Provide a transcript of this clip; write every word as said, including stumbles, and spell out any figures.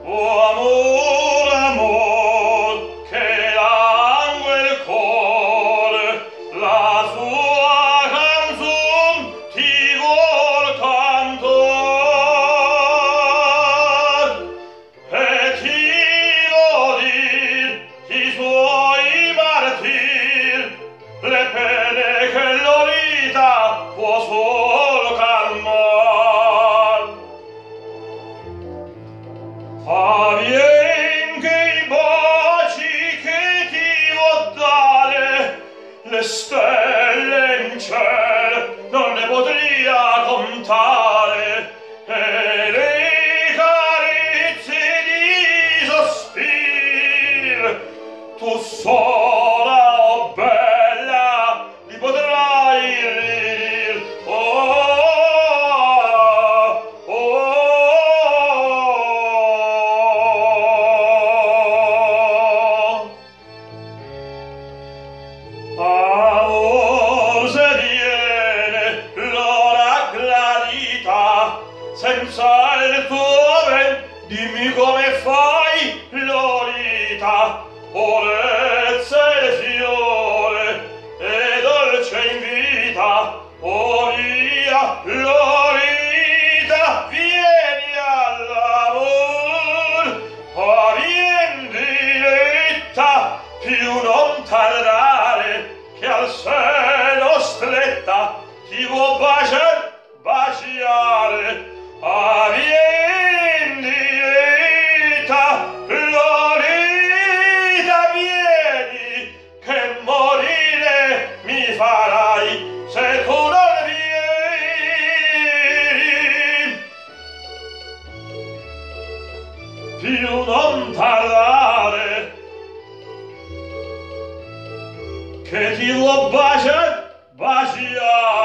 Oh amor, amor, che langue il cuore, la sua canzon ti vuol cantor, e ti lo dir i suoi martir, le pene che Lolita può solo calmar. Ah, vien che i baci che ti vo dare, le stelle in ciel non ne potria contare, e le carezze di sospir, tu sola, oh bella, li potrai dir. Oh, oh, amor, se viene l'ora gradita, senza il tuo ben, dimmi come fai, Lolita, purezza e fiore e dolce invita. Oh via, Lolita, vieni all'amor, oh vien diretta, più non tardare, che al seno stretta ti vuol baciar, baciare. Ah, vien diretta, Lolita, vieni, che morire mi farai se tu non vieni. Più non tardare, che ti vuol baciar, baciare.